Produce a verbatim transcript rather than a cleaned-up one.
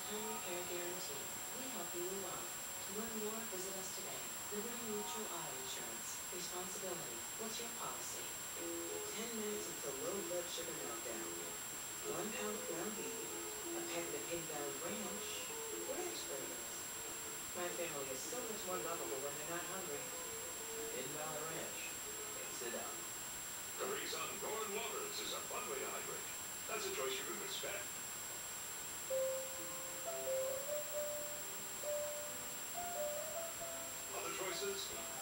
lifetime repair guarantee. We help you move on. To learn more, visit us today. Liberty Mutual Auto Insurance. Responsibility. What's your policy? Ten minutes until low blood sugar meltdown. One pound of ground beef. A packet of Hidden Valley Ranch. What experience? My family is so much more lovable when they're not hungry. Hidden Valley Ranch. Okay, sit down. Curry's on Gordon Waters is a fun way to hydrate. That's a choice you can respect. Other choices?